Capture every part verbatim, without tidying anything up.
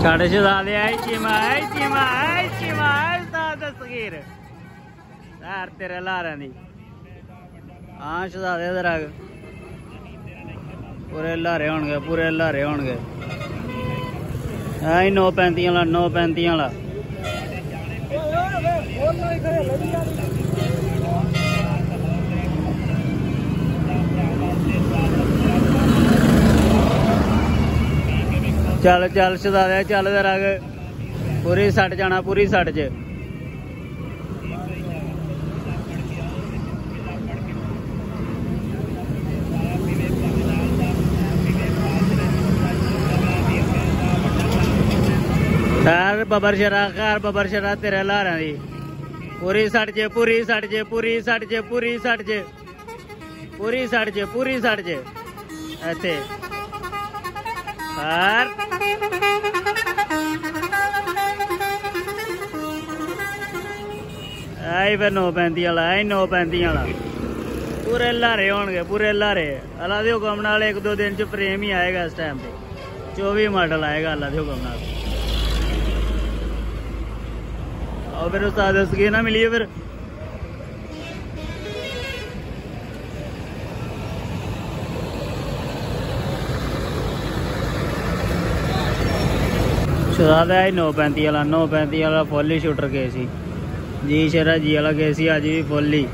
साढ़े शहजादे आई चीमा आई चीमा आई चीमा आई उस्ताद दस्तगीर यार तेरे लारे दी हाँ शहजादे इधर आ पूरे लारे होणगे पूरे लारे होणगे आई नौ पैंती वाला नौ पैंती वाला चल चल शहजादे चल इधर आ पूरी सट जाना पूरी सट च खैर बबर शरा खैर बबर शरा तेरे लारा दी पूरी सट च पूरी सट च पूरी सट च पूरी सट च पूरी सट च पूरी सट च इत्थे खैर आई फिर नौ पैंती वाला आई नौ पैंती वाला पूरे लारे होणगे पूरे लारे अल्लाह दे हुकम नाल एक दो दिन च फ्रेम ही आएगा इस टाइम पे चौबी मॉडल आएगा अल्लाह दे हुकम नाल और फिर उस्ताद दस्तगीर ना मिली है फिर शहजादा है नौ पैंती वाला नौ पैंती वाला फुल ही शूटर गए सी जी शेरा जी वाला गए सी अज भी फुल ही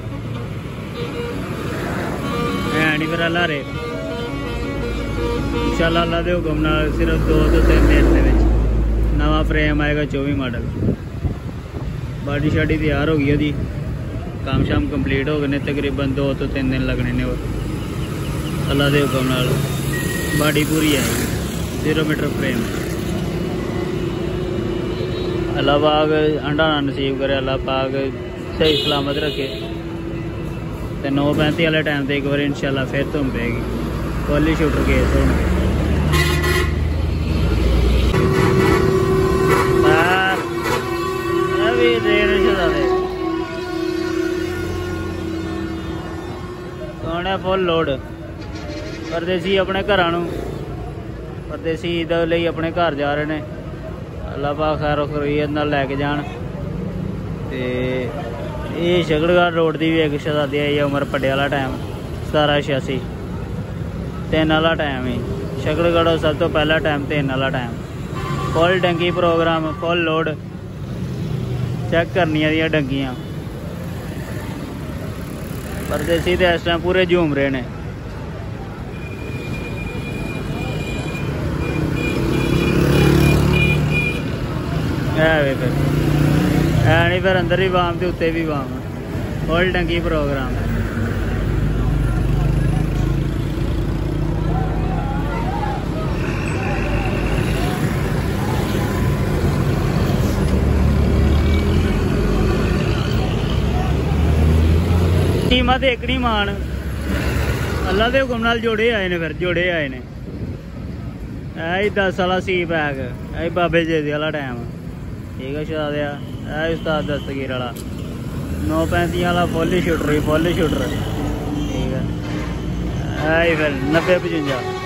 है नहीं फिर लारे इंशाअल्लाह अल्लाह दे हुकम नाल सिर्फ दो तो तीन दिन दे नवा फ्रेम आएगा चौबी मॉडल बाडी शाडी तैयार हो गई ओदी काम शाम कंप्लीट हो गए तकरीबन दो तो तीन दिन लगने ने और अल्लाह दे हुकम नाल बाडी पूरी है जीरो मीटर फ्रेम अल्लाह पाक अंडा ना नसीब करे अल्लाह पाक सही सलामत रखे तो नौ पैंती वाले टाइम तो एक बार इंशाल्लाह फिर धुम पेगी फुल शूटर केस होने फुल लोड परदेसी अपने घरां नूं परदेसी ईद लई अपने घर जा रहे हैं अल्लाह पाक खैर खैरियत नाल लैके जान ते ये शगड़गढ़ रोड की भी एक शहजादी आई है उमर पड्डे वाला टाइम सतारा छियासी तीन वाला टाइम ही शगड़गढ़ सब तो पहला टाइम तीन वाला टाइम फुल डंगी प्रोग्राम फुल लोड चेक करनिया दियां डंगियां परदेसी तो इस टाइम पूरे झूम रहे हैं है फिर है नहीं फिर अंदर भी वाम तो उत्ते भी वाम फुल डंगी प्रोग्राम टीमा तो एक नहीं मान अल्लाह के हुक्म नाल जोड़े आए ने फिर जोड़े आए ने ऐ दस वाला सी पैक ऐ बाबे जेदी वाला टाइम ठीक है शहजादिया ऐ उस्ताद दस्तगीर वाला नौ पैंती वाला फुल शूटर फुल शूटर ठीक है ऐ फिर नब्बे पचुंजा